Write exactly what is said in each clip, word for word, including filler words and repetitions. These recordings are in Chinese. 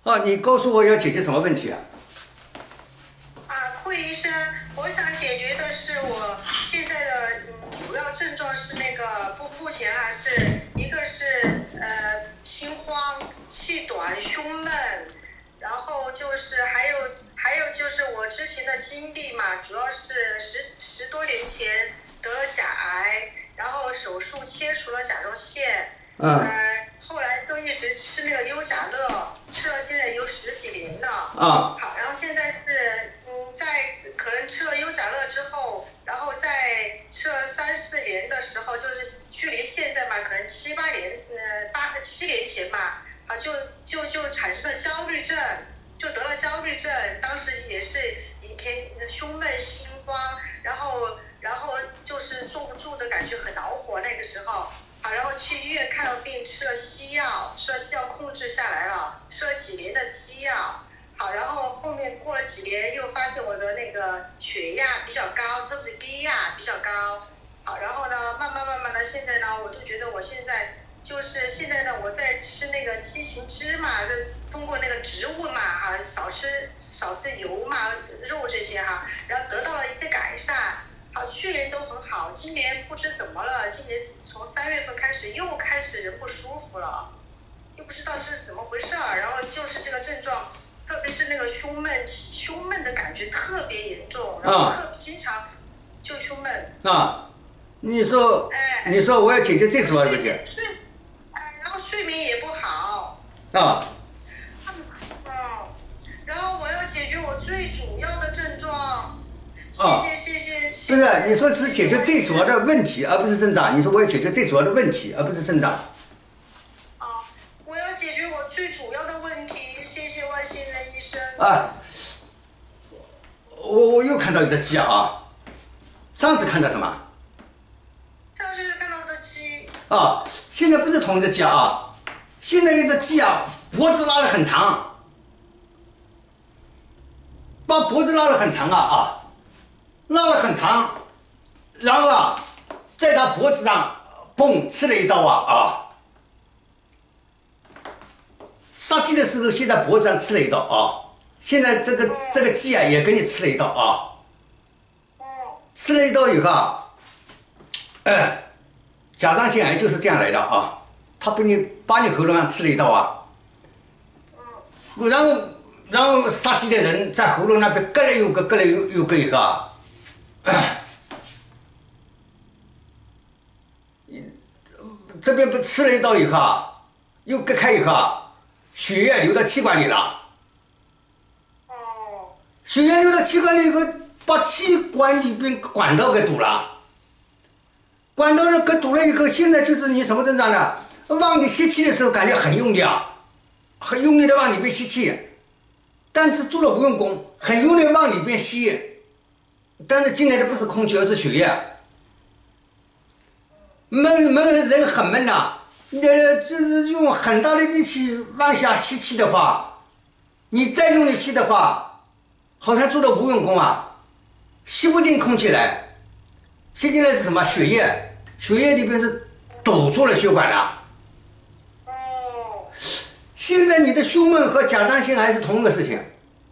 啊，你告诉我要解决什么问题啊？ 啊，顾医生，我想解决的是我现在的嗯主要症状是那个不目前啊是一个是呃心慌、气短、胸闷，然后就是还有还有就是我之前的经历嘛，主要是十十多年前得了甲癌，然后手术切除了甲状腺， 嗯。 呃，后来就一直吃那个优甲乐，吃了现在有十几年了。 啊。 好，然后现在是嗯，在可能吃了优甲乐之后，然后在吃了三四年的时候，就是距离现在嘛，可能七八年，呃，八七年前嘛，啊，就就就产生了焦虑症，就得了焦虑症，当时也是一天胸闷心慌，然后然后就是坐不住的感觉，很恼火那个时候。好，然后去医院看了病，吃了西药，吃了西药控制下来了，吃了几年的西药。好，然后后面过了几年，又发现我的那个血压比较高，都是低压比较高。好，然后呢，慢慢慢慢的，现在呢，我就觉得我现在就是现在呢，我在吃那个七情芝嘛，就通过那个植物嘛，哈、少吃少吃油嘛，肉这些哈、然后得到了一个改善。好，去年都很好，今年不知怎么了，今年从三月份开始又开始人不舒服了，又不知道是怎么回事儿，然后就是这个症状。特别是那个胸闷，胸闷的感觉特别严重，然后特经常就胸闷。 啊，你说， 哎， 你说我要解决最主要的问题。 睡，哎，然后睡眠也不好。 啊。 嗯，然后我要解决我最主要的症状。 啊。 谢谢谢谢。 不是，你说是解决最主要的问题，而不是症状。你说我要解决最主要的问题，而不是症状。 啊，我要解决我最主要的问题。谢谢外星人医生。 啊，我我又看到一只鸡啊！上次看到什么？ 上次看到的鸡。 啊，现在不是同一只鸡啊！现在一只鸡啊，脖子拉得很长，把脖子拉得很长啊啊，拉得很长，然后啊，在它脖子上嘣刺了一刀啊啊！杀鸡的时候，先在脖子上刺了一刀啊！现在这个这个鸡啊，也给你刺了一刀啊！刺了一刀以后啊，哎，甲状腺癌就是这样来的啊！他把你把你喉咙上刺了一刀啊，然后然后杀鸡的人在喉咙那边割了又割，割了又又割一个啊！这边不刺了一刀以后啊，又割开以后啊，血液流到气管里了。血液流到气管里以后，把气管里边管道给堵了。管道给堵了以后，现在就是你什么症状呢？往里吸气的时候感觉很用力啊，很用力的往里边吸气，但是做了无用功，很用力往里边吸，但是进来的不是空气，而是血液。闷闷的人很闷呐，你就是用很大的力气往下吸气的话，你再用力吸的话，好像做了无用功啊，吸不进空气来，吸进来是什么？血液，血液里边是堵住了血管了。现在你的胸闷和甲状腺癌是同一个事情，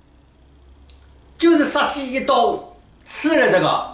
就是杀鸡一刀刺了这个，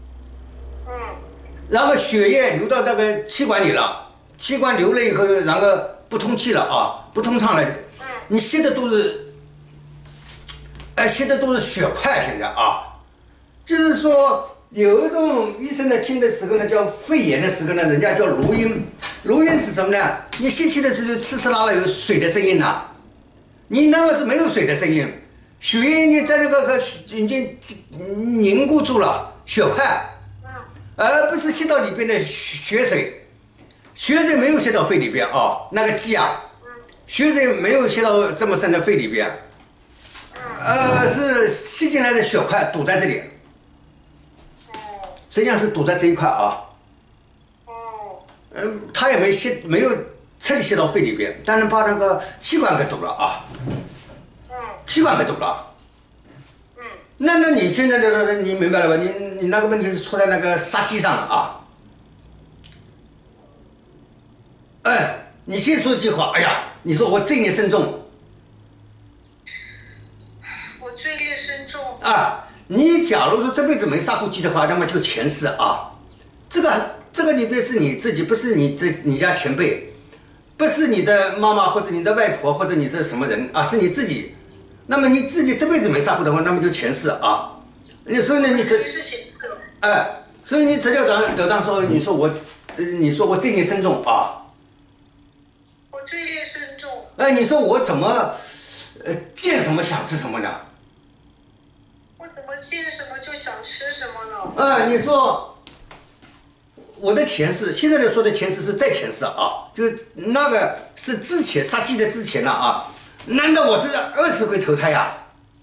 然后血液流到这个气管里了，气管流了以后，然后不通气了啊，不通畅了，你吸的都是，哎，吸的都是血块，现在啊，就是说有一种医生呢听的时候呢叫肺炎的时候呢，人家叫录音，录音是什么呢？你吸气的时候呲呲啦啦有水的声音呐、啊，你那个是没有水的声音，血液你在那个个已经凝固住了血块。而不是吸到里边的血水，血水没有吸到肺里边啊，那个鸡啊，血水没有吸到这么深的肺里边，呃，是吸进来的血块堵在这里，实际上是堵在这一块啊，嗯，它也没吸，没有彻底吸到肺里边，但是把那个气管给堵了啊，气管给堵了。那那你现在的你明白了吧？你你那个问题是出在那个杀鸡上啊！哎，你先说一句话，哎呀，你说我罪孽深重， 罪孽深重。 啊，你假如说这辈子没杀过鸡的话，那么就前世啊。这个这个里边是你自己，不是你这你家前辈，不是你的妈妈或者你的外婆或者你这什么人啊，是你自己。那么你自己这辈子没杀过的话，那么就前世啊。你所以呢，你这哎，所以你这条当了当说，你说我，你说我罪孽深重啊。 我罪孽深重。 哎，你说我怎么，呃，见什么想吃什么呢？ 我怎么见什么就想吃什么呢？ 啊，你说。我的前世，现在的说的前世是在前世啊，就是那个是之前杀鸡的之前了啊。难道我是饿死鬼投胎呀？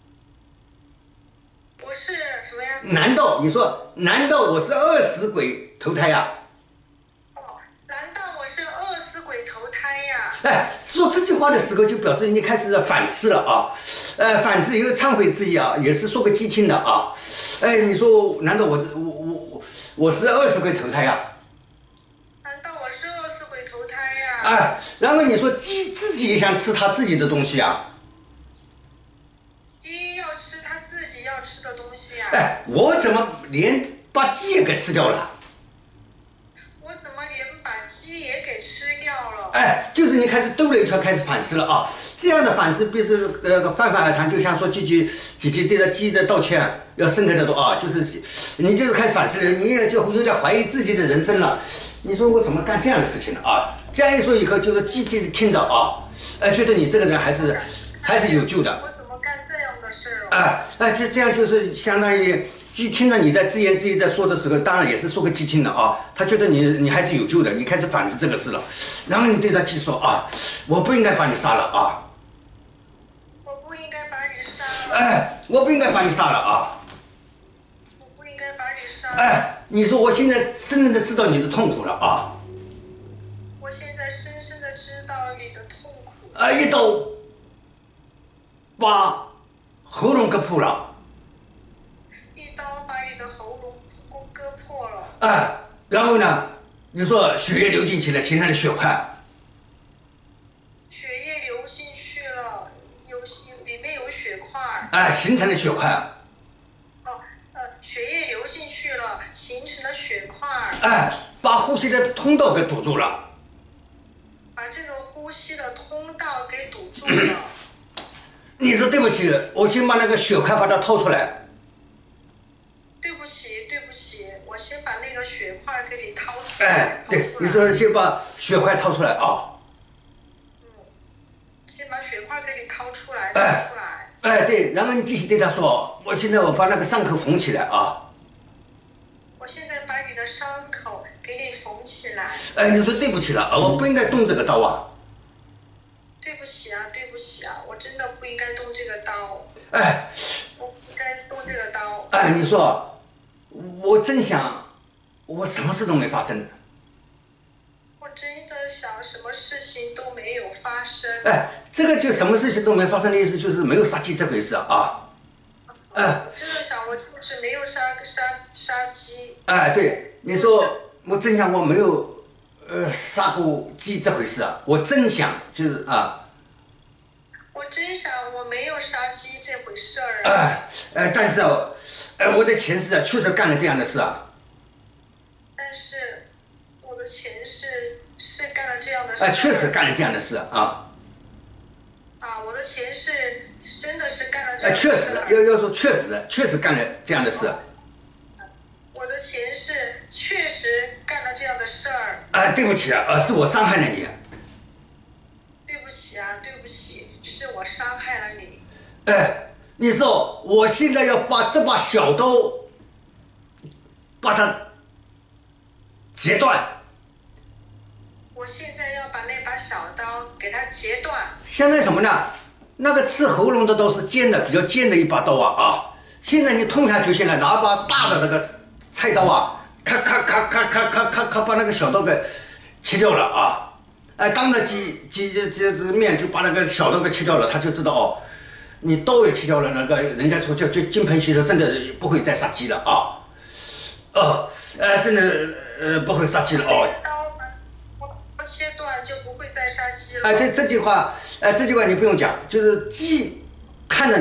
我是什么呀？ 难道你说，难道我是饿死鬼投胎呀？ 哦，难道我是饿死鬼投胎呀？ 哎，说这句话的时候，就表示你开始反思了啊，呃，反思有忏悔之意啊，也是说个机听的啊。哎，你说，难道我我我我我是饿死鬼投胎呀？ 难道我是饿死鬼投胎呀？ 哎，然后你说鸡自己也想吃它自己的东西啊。 鸡要吃它自己要吃的东西呀。 哎，我怎么连把鸡也给吃掉了？ 我怎么连把鸡也给吃掉了？ 哎，就是你开始兜了一圈，开始反思了啊。这样的反思必是呃泛泛而谈，就像说积极积极对着鸡的道歉要深刻的多啊，就是你就是开始反思了，你也就有点怀疑自己的人生了。你说我怎么干这样的事情呢啊？这样一说以后，就是鸡鸡听着啊，哎，觉得你这个人还是还是有救的。 我怎么干这样的事儿？ 哎哎，就这样就是相当于鸡听着你在自言自语在说的时候，当然也是说个鸡听的啊。他觉得你你还是有救的，你开始反思这个事了。然后你对他鸡说啊，我不应该把你杀了啊。 我不应该把你杀了。 哎，我不应该把你杀了啊。 我不应该把你杀了。 哎，你说我现在深深的知道你的痛苦了啊。 我现在深深的知道你的痛苦。 啊，一刀把喉咙割破了。 一刀把你的喉咙割破了。 哎，然后呢，你说血液流进去了，形成了血块。 血液流进去了，有里面有血块。 哎，形成了血块。 哦，呃，血液流进去了，形成了血块。 哎，把呼吸的通道给堵住了。 把这个呼吸的通道给堵住了。 你说对不起，我先把那个血块把它掏出来。 对不起，对不起，我先把那个血块给你掏出来。 哎，对，你说先把血块掏出来啊。 嗯，先把血块给你掏出来， 哎掏出来。 哎，对，然后你继续对他说，我现在我把那个伤口缝起来啊。 我现在把你的伤口给你缝起来。 哎，你说对不起了，我不应该动这个刀啊。 对不起啊，对不起啊，我真的不应该动这个刀。 哎， 我不应该动这个刀。 哎，你说，我真想，我什么事都没发生。 我真的想什么事情都没有发生。 哎，这个就什么事情都没发生的意思，就是没有杀鸡这回事啊。哎， 我真的想，我就是没有杀杀杀鸡。 哎，对，你说我真想我没有，呃，杀过鸡这回事啊，我真想就是啊。 我真想我没有杀鸡这回事儿。 哎哎，但是啊，哎，我的前世啊，确实干了这样的事啊。 但是我的前世是干了这样的事。 哎，确实干了这样的事啊。 啊，我的前世真的是干了这哎， 样的事。 确实要要说确实确实干了这样的事。 我的前世确实干了这样的事儿。 哎，对不起啊，呃，是我伤害了你。 对不起啊，对不起，是我伤害了你。 哎，你说我现在要把这把小刀把它截断。 我现在要把那把小刀给它截断。 相当于什么呢？那个刺喉咙的刀是尖的，比较尖的一把刀啊啊！现在你痛下决心了，拿把大的那个菜刀啊，咔咔咔咔咔咔咔咔把那个小刀给切掉了啊！哎，当着鸡鸡这这这面就把那个小刀给切掉了，他就知道哦，你刀也切掉了，那个人家说叫就金盆洗手，真的不会再杀鸡了啊！哦，呃，真的呃不会杀鸡了哦。 刀切断就不会再杀鸡了。 哎，这这句话，哎，这句话你不用讲，就是鸡看着你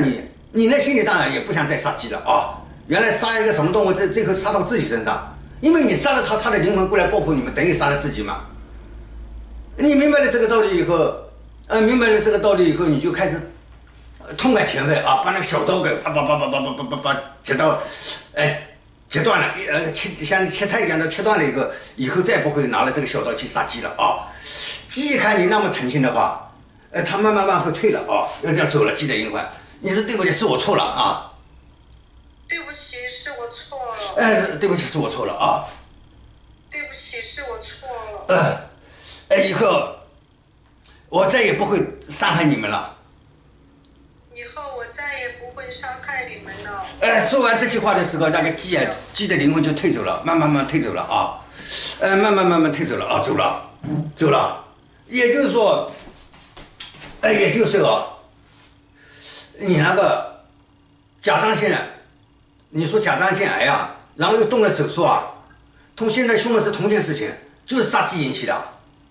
你那心里当然也不想再杀鸡了啊！原来杀一个什么动物，这这回杀到自己身上，因为你杀了他，他的灵魂过来报复你们，等于杀了自己嘛。你明白了这个道理以后，呃，明白了这个道理以后，你就开始痛改前非啊，把那个小刀给啪啪啪啪啪啪啪啪啪切到，哎，切断了，呃，切像切菜一样的切断了以后，以后再不会拿了这个小刀去杀鸡了啊。鸡一看你那么诚心的话，呃，他慢慢慢会退了啊，要这样走了，鸡的灵魂。你说对不起，是我错了啊。 对不起，是我错了。 哎，对不起，是我错了啊。 对不起，是我错了。 呃，哎，以后我再也不会伤害你们了。 以后我再也不会伤害你们了。 哎，说完这句话的时候，那个鸡啊，鸡的灵魂就退走了，慢慢慢退走了啊，呃，慢慢慢慢退走了啊，走了，走了。也就是说，哎，也就是说，你那个甲状腺，你说甲状腺癌啊，然后又动了手术啊，同现在凶的是同件事情，就是杀鸡引起的。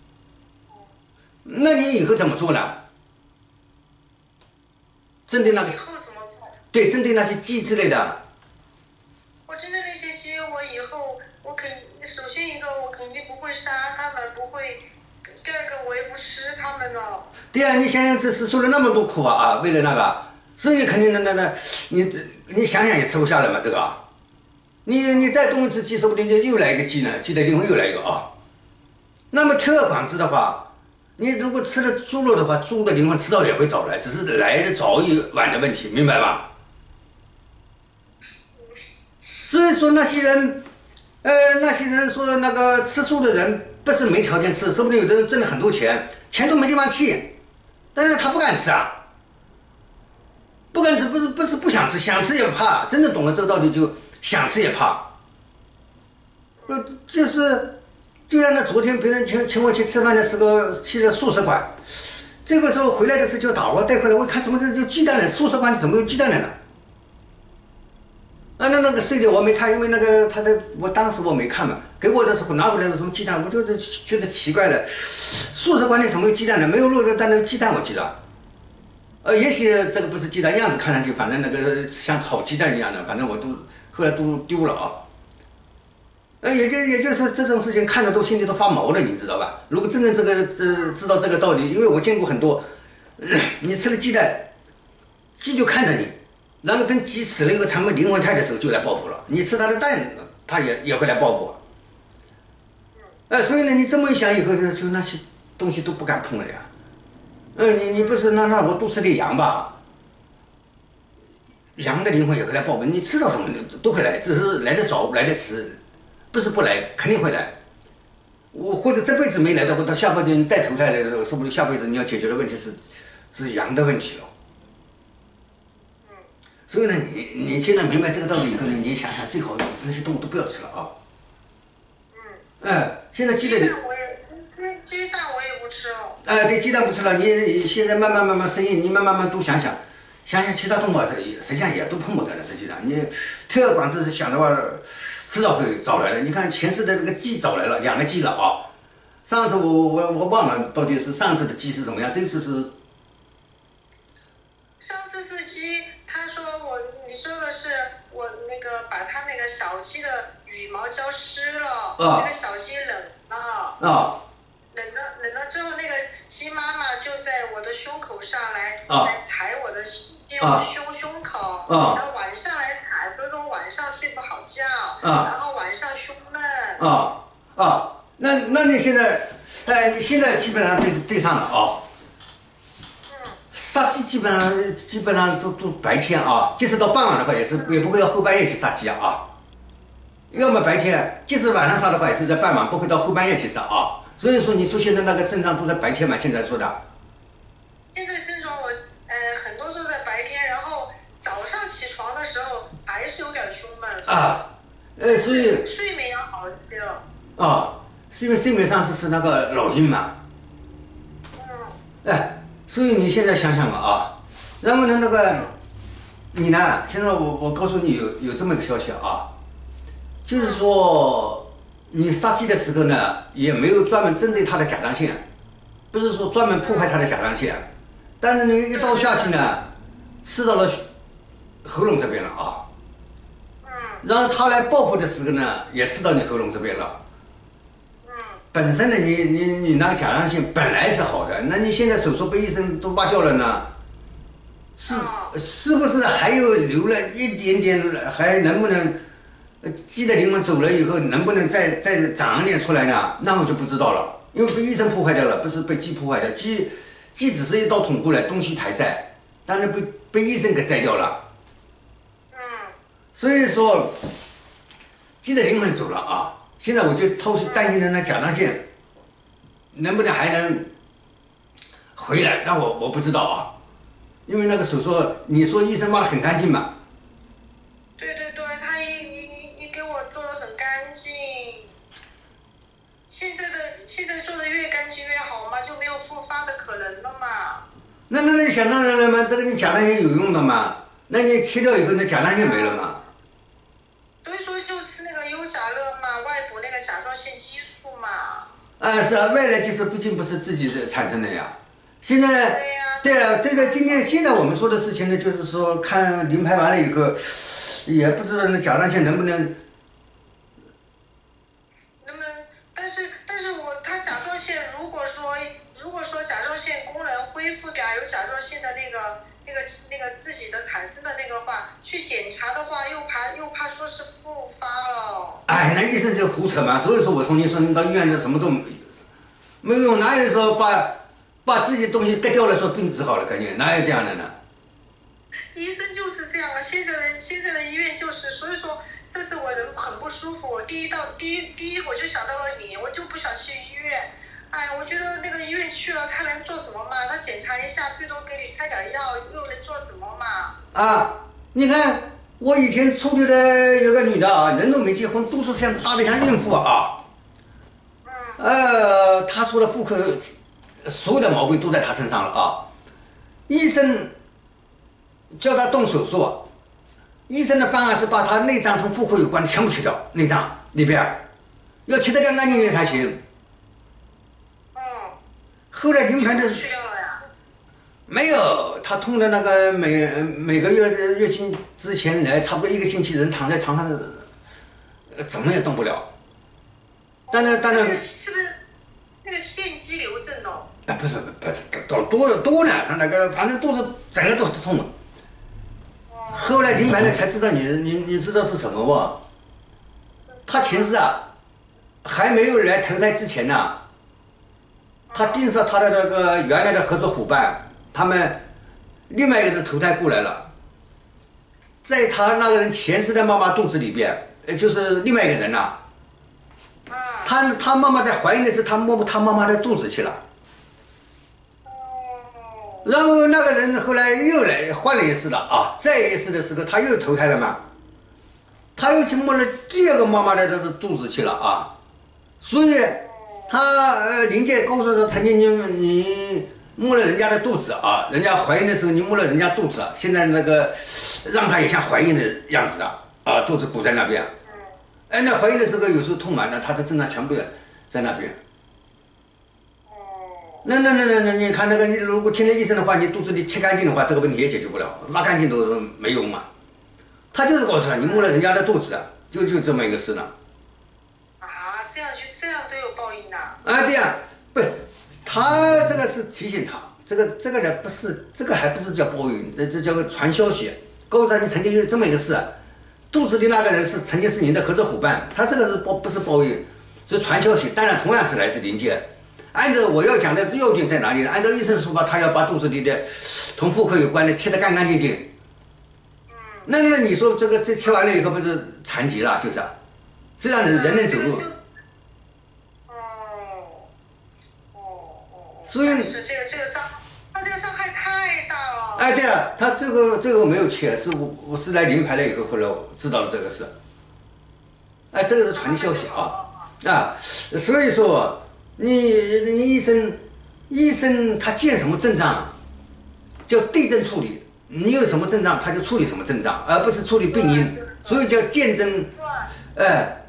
那你以后怎么做呢？针对那个， 以后怎么做？ 对，针对那些鸡之类的。 我针对那些鸡，我以后我肯首先一个我肯定不会杀他们，不会。第二个我也不吃他们了。 对呀、啊，你想想这是受了那么多苦啊啊，为了那个，所以肯定那那那，你你想想也吃不下来嘛这个。你你再动一次鸡，说不定就又来一个鸡呢，鸡的灵魂又来一个啊。那么推而广之的话，你如果吃了猪肉的话，猪的灵魂迟早也会找来，只是来的早与晚的问题，明白吧？所以说那些人，呃，那些人说那个吃素的人不是没条件吃，说不定有的人挣了很多钱，钱都没地方去，但是他不敢吃啊，不敢吃不是不是不想吃，想吃也怕，真的懂了这个道理就想吃也怕。呃，就是就像那昨天别人请请我去吃饭的时候去了素食馆，这个时候回来的时候就打我带回来，我看怎么这就鸡蛋了，素食馆怎么有鸡蛋了呢？啊，那那个碎的我没看，因为那个他的我当时我没看嘛，给我的时候拿回来有什么鸡蛋，我就觉得奇怪了，素食馆里怎么有鸡蛋呢？没有肉的，但是鸡蛋我记得，呃，也许这个不是鸡蛋，样子看上去反正那个像炒鸡蛋一样的，反正我都后来都丢了啊。呃，也就也就是这种事情看着都心里都发毛了，你知道吧？如果真正这个知知道这个道理，因为我见过很多，呃、你吃了鸡蛋，鸡就看着你。然后等鸡死了以后，他们灵魂态的时候就来报复了。你吃它的蛋，它也也会来报复。哎，所以呢，你这么一想以后，就就那些东西都不敢碰了呀。嗯，你你不是那那我多吃点羊吧？羊的灵魂也会来报复，你吃到什么都会来，只是来得早来得迟，不是不来，肯定会来。我或者这辈子没来的，或到下辈子你再投胎来的时候，说不定下辈子你要解决的问题是是羊的问题了。所以呢，你你现在明白这个道理以后呢，你想想最好那些动物都不要吃了啊。嗯。哎，现在鸡的。 鸡蛋我也，鸡蛋我也不吃了。 哎，对，鸡蛋不吃了，你你现在慢慢慢慢生意，你慢慢慢多想想，想想其他动物实际上也都碰不得了，实际上你推而广之是想的话，迟早会找来的。你看前世的这个鸡找来了，两个鸡了啊。上次我我我忘了到底是上次的鸡是怎么样，这次是。 上次是鸡。他说我，你说的是我那个把他那个小鸡的羽毛浇湿了， 啊、 那个小鸡冷了， 啊， 冷了冷了之后，那个鸡妈妈就在我的胸口上来、 啊、 来踩我的进我的胸、胸口， 啊、 然后晚上来踩，所以说晚上睡不好觉， 啊、 然后晚上胸闷。 啊啊，那那你现在，哎，你现在基本上对对上了啊。杀鸡基本上基本上都都白天啊，即使到傍晚的话也是也不会到后半夜去杀鸡啊。要么白天，即使晚上杀的话也是在傍晚，不会到后半夜去杀啊。所以说你出现的那个症状都在白天嘛，现在说的。 现在症状我呃很多时候在白天，然后早上起床的时候还是有点胸闷。啊， 呃，所以睡眠要好一些了。 啊，是因为睡眠上是是那个老鹰嘛。嗯。哎。所以你现在想想吧啊，然后呢那个，你呢？现在我我告诉你有有这么一个消息啊，就是说你杀鸡的时候呢，也没有专门针对它的甲状腺，不是说专门破坏它的甲状腺，但是你一刀下去呢，吃到了喉咙这边了啊。 嗯。 然后他来报复的时候呢，也吃到你喉咙这边了。 嗯。 本身的你你你那个甲状腺本来是好的，那你现在手术被医生都挖掉了呢，是是不是还有留了一点点，还能不能？鸡的灵魂走了以后，能不能再再长一点出来呢？那我就不知道了，因为被医生破坏掉了，不是被鸡破坏的。鸡鸡只是一道捅过来，东西还在，但是被被医生给摘掉了。 嗯。 所以说，鸡的灵魂走了啊！现在我就超级担心的那甲状腺，能不能还能回来？那我我不知道啊，因为那个手术，你说医生挖的很干净嘛？ 对对对，他一一一一给我做的很干净。现在的现在做的越干净越好嘛，就没有复发的可能了嘛。 那那那想当然了嘛，这个你甲状腺有用的嘛？那你切掉以后，那甲状腺没了嘛？ 所以说就是那个优甲乐嘛，外补那个甲状腺激素嘛。 啊，是啊，外来激素毕竟不是自己产生的呀。现在， 对呀。 对了，这个今天现在我们说的事情呢，就是说看临拍完了以后，也不知道那甲状腺能不能。 能不能？但是但是我他甲状腺如果说如果说甲状腺功能恢复掉，有甲状腺的那个那个那个自己的产生的那个话，去检查的话，又怕又怕说是复发了。 哎，那医生就胡扯嘛。所以说我同你说，你到医院的什么都没有用，哪有说把把自己东西割掉了说病治好了，感觉哪有这样的呢？ 医生就是这样的，现在的现在的医院就是，所以说这次我人很不舒服。我第一到第一第一我就想到了你，我就不想去医院。哎，我觉得那个医院去了，他能做什么嘛？他检查一下，最多给你开点药，又能做什么嘛？ 啊，你看我以前处理的有个女的啊，人都没结婚，肚子像大的像孕妇啊。 嗯。 呃，她说的妇科所有的毛病都在她身上了啊。医生叫她动手术，医生的方案是把她内脏同妇科有关的全部切掉，内脏里边要切得干干净净才行。 嗯。 后来临盆的去掉了呀？ 没有，她痛的那个每每个月月经之前来，差不多一个星期，人躺在床上，呃怎么也动不了。但是但是。 是不是那个腺肌瘤症哦？ 啊，不是不是，多多多呢，他那个反正肚子整个都痛了。后来临盆了才知道你你你知道是什么不？他前世啊，还没有来投胎之前呢、啊，他盯上他的那个原来的合作伙伴，他们另外一个人投胎过来了，在他那个人前世的妈妈肚子里边，呃，就是另外一个人呐、啊。他他妈妈在怀孕的时候，他摸他妈妈的肚子去了。然后那个人后来又来换了一次了啊，再一次的时候他又投胎了嘛，他又去摸了第二个妈妈的这个肚子去了啊，所以他呃灵界告诉他，曾经你你摸了人家的肚子啊，人家怀孕的时候你摸了人家肚子，现在那个让他也像怀孕的样子的啊，肚子鼓在那边，哎，那怀孕的时候有时候痛嘛，那他的症状全部在那边。那那那那那，你看那个，你如果听了医生的话，你肚子里切干净的话，这个问题也解决不了，挖干净都没用嘛。他就是告诉他，你摸了人家的肚子，就就这么一个事呢。 啊，这样就这样都有报应呐？ 啊，对呀，不，他这个是提醒他，这个这个呢不是，这个还不是叫报应，这这叫个传消息，告诉他你曾经有这么一个事，肚子里那个人是曾经是你的合作伙伴，他这个是报不是报应，是传消息，当然同样是来自灵界。按照我要讲的要点在哪里呢？按照医生的说法，他要把肚子里的同妇科有关的切得干干净净。 嗯。 那那你说这个这切完了以后不是残疾了，就是，这样的人能走路。 哦哦哦。 所以。 是这个这个伤，他这个伤害太大了。 哎，对了，他这个这个没有切，是我我是来临牌了以后，后来我知道了这个事。哎，这个是传消息啊啊，所以说。你你医生，医生他见什么症状，叫对症处理。你有什么症状，他就处理什么症状，而不是处理病因。所以叫见诊，哎，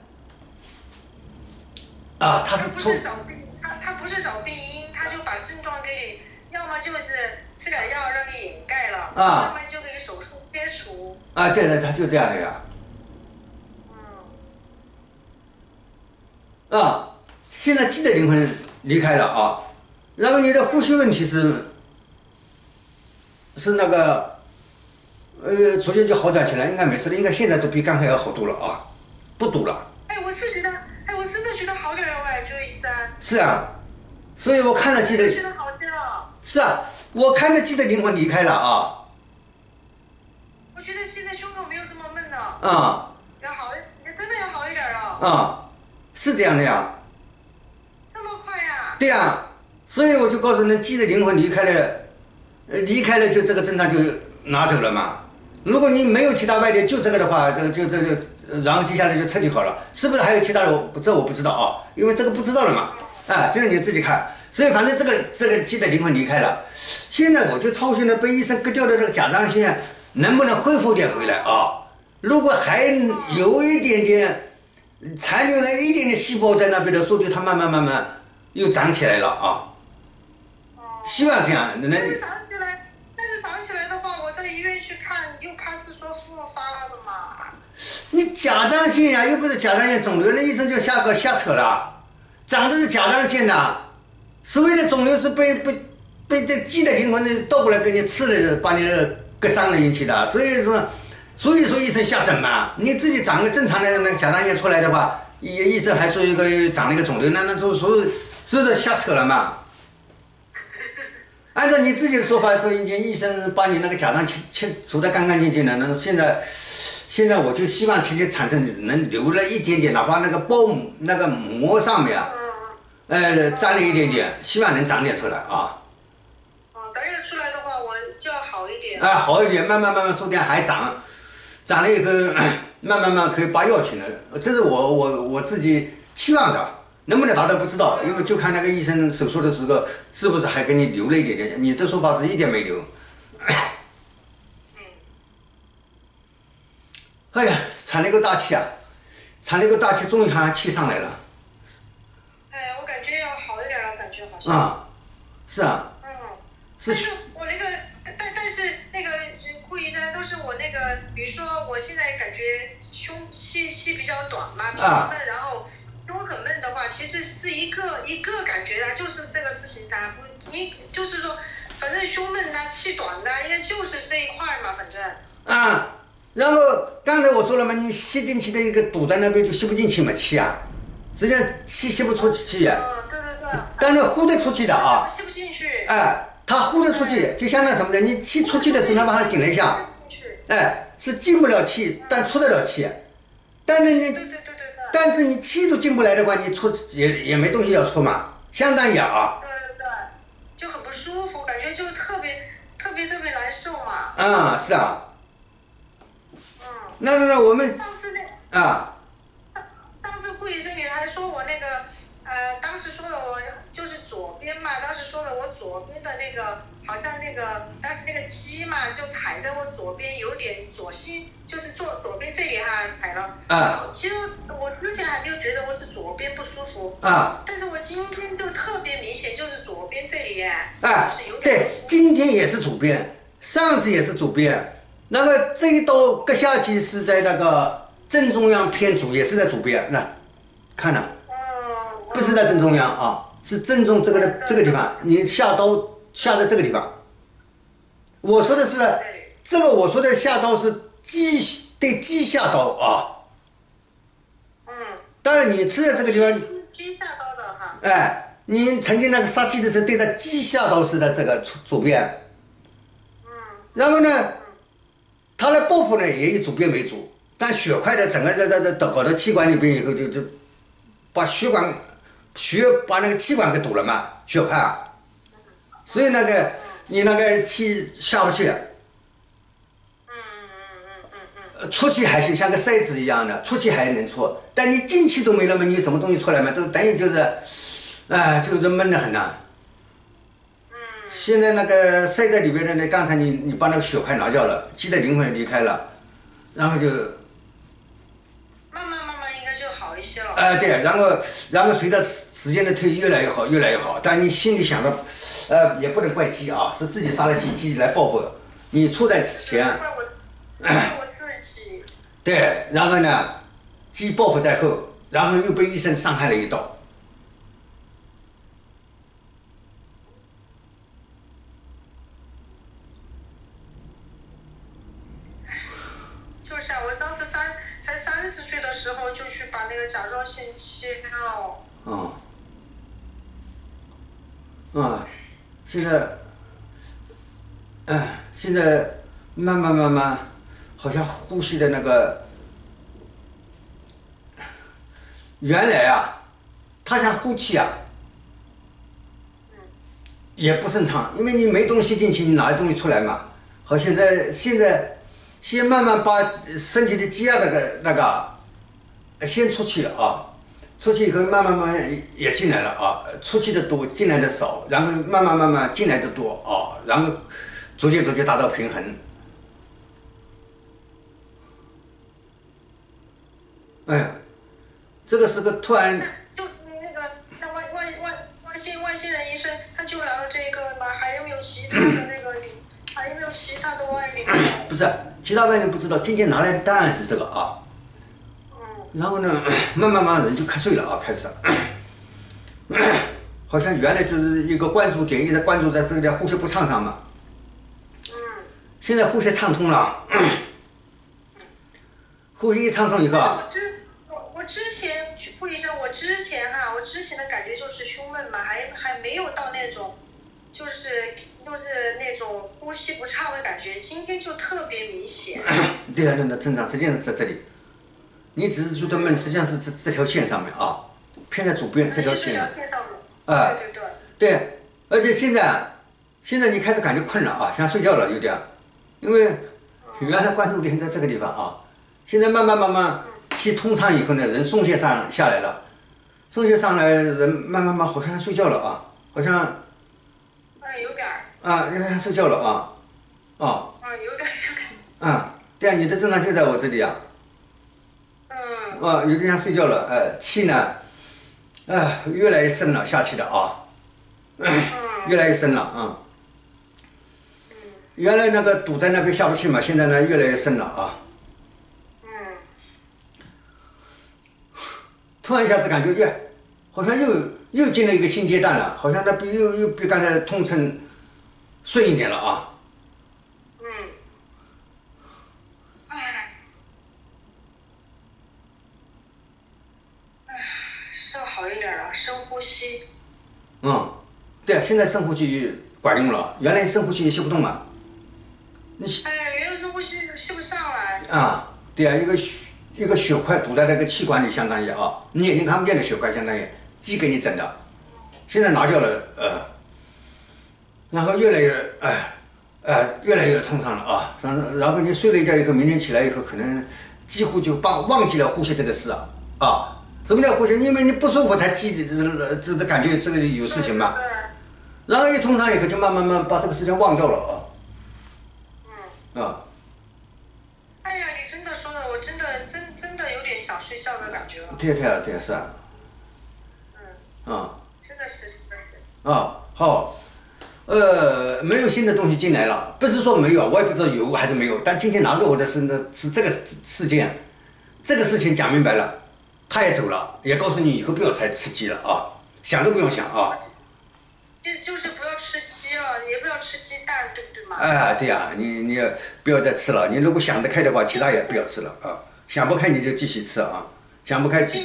啊，他是不是找病，他他不是找病因，他就把症状给你，要么就是吃点药让你掩盖了，啊，要么就给你手术切除。 啊，对对，他就这样的呀。 嗯。 啊，现在鸡的灵魂离开了啊，然后你的呼吸问题是是那个呃，逐渐就好转起来，应该没事了，应该现在都比刚才要好多了啊，不堵了。 哎，我是觉得，哎，我真的觉得好点了，哎，周医生。 是啊，所以我看着鸡的。 觉得好些了。 是啊，我看着鸡的灵魂离开了啊。 我觉得现在胸口没有这么闷了。 啊。 要好，也真的要好一点了。 啊，是这样的呀。 这么快呀？ 对呀，所以我就告诉你，鸡的灵魂离开了，呃，离开了就这个症状就拿走了嘛。如果你没有其他外力，就这个的话，这就这就，然后接下来就彻底好了。是不是还有其他的？我这我不知道啊，因为这个不知道了嘛。啊，这个你自己看。所以反正这个这个鸡的灵魂离开了，现在我就操心的被医生割掉的这个甲状腺能不能恢复点回来啊？如果还有一点点残留了一点点细胞在那边的，说不定它慢慢慢慢又长起来了啊。希望这样能。 但是长起来，但是长起来的话，我在医院去看，又怕是说复发了嘛。 你甲状腺呀、啊，又不是甲状腺肿瘤，那医生就瞎搞瞎扯了，长的是甲状腺呐。所谓的肿瘤是被被被这鸡的灵魂倒过来给你吃了，把你割伤了引起的，所以说，所以说医生瞎整嘛。你自己长个正常的那个甲状腺出来的话，医医生还说一个长了一个肿瘤，那那就所有所有的瞎扯了嘛。按照你自己的说法说，以前医生把你那个甲状腺切除得干干净净的，那现在现在我就希望其实产生能留了一点点，哪怕那个包那个膜上面。呃，沾了一点点，希望能长点出来啊。 哦，等要出来的话，我就要好一点。 啊，好一点，慢慢慢慢，说不定还长，长了以后，慢慢慢可以拔药去了。这是我我我自己期望的，能不能达到不知道，因为就看那个医生手术的时候是不是还给你留了一点点。你这说法是一点没留。哎呀，喘了一口大气啊，喘了一口大气，终于好像气上来了。啊，是啊， 嗯， 是。 但是我那个，但但是那个顾医生都是我那个，比如说我现在感觉胸气气比较短嘛，比较闷，然后胸很闷的话，其实是一个一个感觉啊，就是这个事情它不，你就是说，反正胸闷呐、气短呐，应该就是这一块嘛，反正。 啊，然后刚才我说了嘛，你吸进去的一个堵在那边就吸不进去嘛，气啊，实际上气吸不出气呀。但是呼得出去的啊， 吸不进去。 哎，它呼得出去，就相当于什么呢？你气出去的时候，把它顶了一下，哎，是进不了气，但出得了气。但是你，但是你气都进不来的话，你出也也没东西要出嘛，相当哑啊。 对对对，就很不舒服，感觉就特别特别特别难受嘛。 啊，是啊。 嗯。 那那那我们。 上次那。 啊。 上次顾医生你还说我那个。呃，当时说的我就是左边嘛，当时说的我左边的那个好像那个当时那个鸡嘛，就踩在我左边有点左心，就是左左边这里哈踩了。啊。其实我之前还没有觉得我是左边不舒服。啊。但是我今天就特别明显，就是左边这里哎。啊。 对，今天也是左边，上次也是左边，那个这一刀割下去是在那个正中央偏左，也是在左边，那看了。不是在正中央啊，是正中这个的这个地方，你下刀下在这个地方。我说的是这个，我说的下刀是鸡对鸡下刀啊。嗯。当然你吃的这个地方。 鸡下刀的哈。 哎，你曾经那个杀鸡的时候对着鸡下刀是在这个左边。嗯。然后呢，它的爆破呢也以左边为主，但血块的整个在在在搞到气管里边以后就就把血管。血把那个气管给堵了嘛，血块啊，所以那个你那个气下不去，嗯嗯嗯嗯嗯出气还行，像个筛子一样的，出气还能出，但你进气都没了嘛，你什么东西出来嘛，都等于就是，哎、呃，就是闷得很呐。嗯。现在那个塞在里边的那，刚才你你把那个血块拿掉了，鸡的灵魂离开了，然后就。哎、呃，对，然后，然后随着时间的推移，越来越好，越来越好。但你心里想着，呃，也不能怪鸡啊，是自己杀了鸡，鸡来报复。你出在前， 怪我，怪我自对，然后呢，既报复在后，然后又被医生伤害了一刀。 就是啊，我当时三才三十岁的时候就去把那个甲状腺切开了。 嗯。啊，现在，嗯，现在慢慢慢慢，好像呼吸的那个，原来啊，他想呼气啊，也不顺畅，因为你没东西进去，你哪来东西出来嘛？好，现在现在，先慢慢把身体的积压那个那个，先出去啊。出去以后，慢慢慢慢也进来了啊，出去的多，进来的少，然后慢慢慢慢进来的多啊，然后逐渐逐渐达到平衡。哎呀，这个是个突然。 就那个那外外外外星外星人医生，他就拿了这个嘛，还有没有其他的那个，还有没有其他的外灵？ 不是，其他外灵不知道，今天拿来的答案是这个啊。然后呢，慢慢慢人就瞌睡了啊，开始，好像原来是一个关注点，一直关注在这个叫呼吸不畅上嘛。 嗯。 现在呼吸畅通了，呼吸一畅通以后啊。 我之我我之前去顾医生，我之前哈、啊，我之前的感觉就是胸闷嘛，还还没有到那种，就是就是那种呼吸不畅的感觉，今天就特别明显。 对啊，对的，正常，实际上是在这里。你只是觉得闷，实际上是这这条线上面啊，偏在左边这条线上。 啊，对对对。 对，而且现在，现在你开始感觉困了啊，想睡觉了有点，因为原来关注点在这个地方啊，现在慢慢慢慢气通畅以后呢，人松懈上下来了，松懈上来人慢慢慢好像睡觉了啊，好像。 嗯，有点儿。 啊，要要睡觉了啊，啊。 嗯，有点有点。 啊，对啊，你的症状就在我这里啊。 嗯。 啊，有点想睡觉了，呃，气呢，呃，越来越深了，下去的啊，越来越深了啊。原来那个堵在那边下不去嘛，现在呢越来越深了啊。 嗯。 突然一下子感觉，耶，好像又又进了一个新阶段了，好像那比又又比刚才通顺顺一点了啊。 嗯。哎。是好一点了，深呼吸。 嗯，对啊，现在深呼吸管用了，原来深呼吸吸不动嘛。你吸。 哎，原来深呼吸吸不上来。 啊，对啊，一个血一个血块堵在那个气管里，相当于啊，你眼睛看不见的血块，相当于鸡给你整的，现在拿掉了，呃，然后越来越哎，呃，越来越通畅了啊，然后然后你睡了一觉以后，明天起来以后，可能几乎就忘忘记了呼吸这个事啊，啊。什么叫呼吸？因为你不舒服才记这这这感觉这里有事情嘛，然后一通畅以后就慢慢慢把这个事情忘掉了啊。嗯。啊。 哎呀，你真的说的，我真的真真的有点想睡觉的感觉了。 对对对是啊。 嗯。 啊。 真的是真的是。 啊，好，呃，没有新的东西进来了，不是说没有，我也不知道有还是没有，但今天拿给我的是呢是这个事件，这个事情讲明白了。他也走了，也告诉你以后不要再吃鸡了啊，想都不用想啊。 就就是不要吃鸡了，也不要吃鸡蛋，对不对嘛？ 哎，对呀、啊，你你不要再吃了。你如果想得开的话，其他也不要吃了啊。想不开你就继续吃啊，想不开。 尽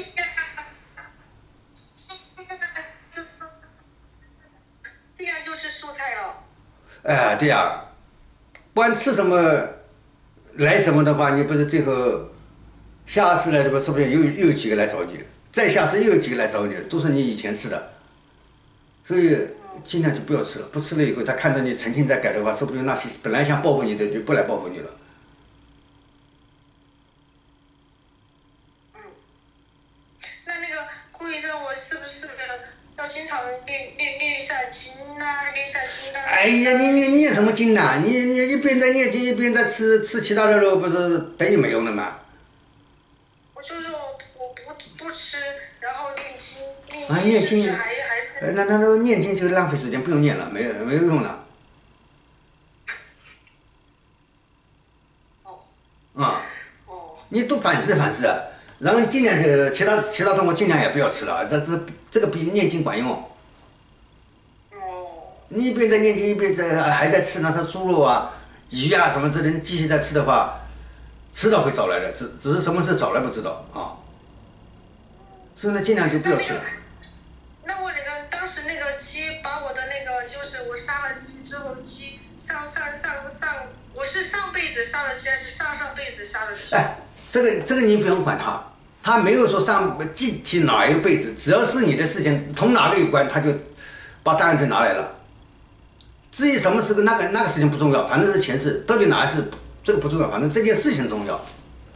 量就是蔬菜了。 哎，对呀、啊，不管吃什么来什么的话，你不是最后。下次来的话，说不定又又有几个来找你，再下次又有几个来找你，都是你以前吃的，所以尽量就不要吃了。不吃了以后，他看到你诚心在改的话，说不定那些本来想报复你的就不来报复你了。 嗯，那那个顾医生，我是不是要经常练练练一下经呐，练一下经呐？ 哎呀，你你念什么经呐？你你一边在念经，一边在吃吃其他的肉，不是等于没用的吗？ 我就是我我不不吃，然后念经， 啊，念经， 还还呃，那那那念经就浪费时间，不用念了，没有没有用了。 哦。 啊。 哦。 你都反思反思，然后尽量这其他其他东西尽量也不要吃了，这这这个比念经管用。 哦。 你一边在念经，一边在还在吃那些猪肉啊、鱼啊什么之类的，继续在吃的话，迟早会找来的，只只是什么时候找来不知道啊。所以呢，尽量就不要吃。 那我那个当时那个鸡把我的那个就是我杀了鸡之后，鸡上上上上，我是上辈子杀了鸡还是上上辈子杀的鸡？ 哎，这个这个你不用管他，他没有说上具体哪一个辈子，只要是你的事情同哪个有关，他就把答案就拿来了。至于什么时候那个那个事情不重要，反正是前世，到底哪一世这个不重要，反正这件事情重要。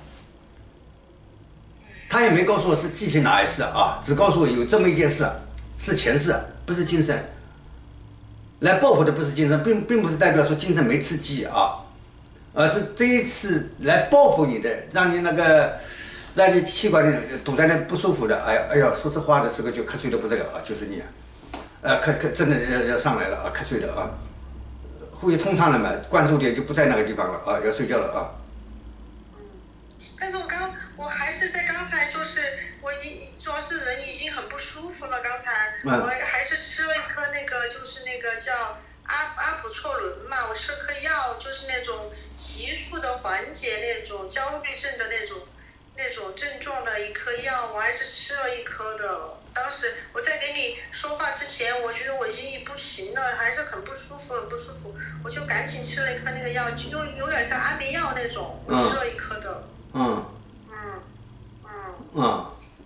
他也没告诉我是具体哪一世啊，只告诉我有这么一件事，是前世，不是今生。来报复的不是今生，并并不是代表说今生没吃鸡啊，而是这一次来报复你的，让你那个，让你气管里堵在那不舒服的，哎呀哎呀，说实话的时候就瞌睡的不得了啊，就是你，呃，瞌瞌真的要要上来了啊，瞌睡的啊，呼吸通畅了嘛，关注点就不在那个地方了啊，要睡觉了啊。 但是我刚我还是在刚才就是我已主要是人已经很不舒服了，刚才、嗯、我还是吃了一颗那个就是那个叫阿阿普唑仑嘛，我吃了颗药，就是那种急速的缓解那种焦虑症的那种那种症状的一颗药，我还是吃了一颗的。当时我在给你说话之前，我觉得我已经不行了，还是很不舒服，很不舒服，我就赶紧吃了一颗那个药，就有有点像安眠药那种，我吃了一颗的。 嗯。 嗯。嗯。 嗯。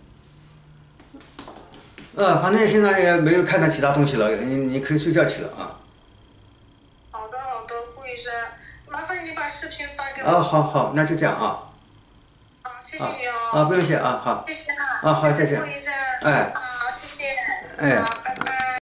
呃，反正现在也没有看到其他东西了，你你可以睡觉去了啊。 好的好的，顾医生，麻烦你把视频发给我。 啊，好好，那就这样啊。 好，谢谢你哦。 啊，不用谢啊，好。 谢谢啊。 啊，好，再见。 顾医生。 哎。 好，谢谢。 哎。 好。